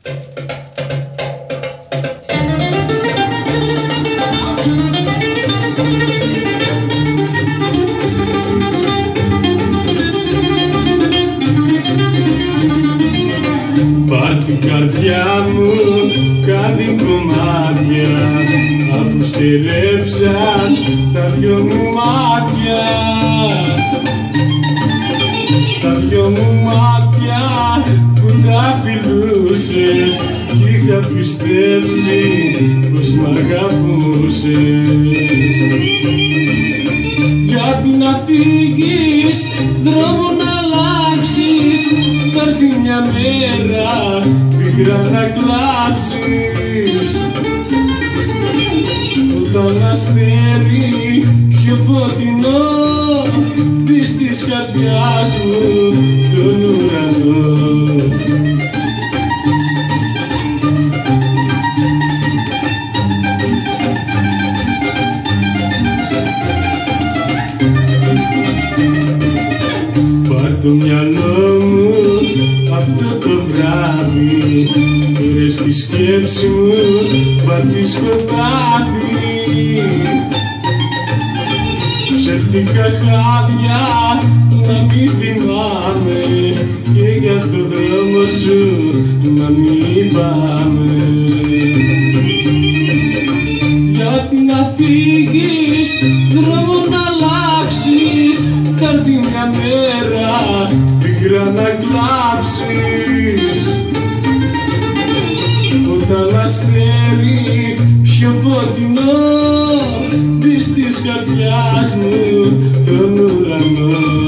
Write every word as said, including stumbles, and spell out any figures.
Πάρ' την καρδιά μου κάτι κομμάτια, αφού στερέψαν τα δυο μου μάτια. Τα δυο μου μάτια που τα φιλούσες κι είχα πιστέψει πως μ' αγαπούσες. Γιατί να φύγεις, δρόμο να αλλάξεις, θα έρθει μια μέρα πικρά να κλάψεις. Όταν αστέρι πιο φωτεινό δεις της καρδιάς μου τον ουρανό. Πάρ' το μυαλό μου αυτό το βράδυ, φέρε στη σκέψη μου πάρ' τη σκοτάδι. Ψεύτικα χάδια να μη θυμάμαι και για το δρόμο σου να μην πάμε. Γιατί να φύγεις, δρόμο να αλλάξεις, θα έρθει μια μέρα πικρά να κλάψεις. Όταν αστέρι πιο φωτεινό δεις της καρδιάς μου τον ουρανό.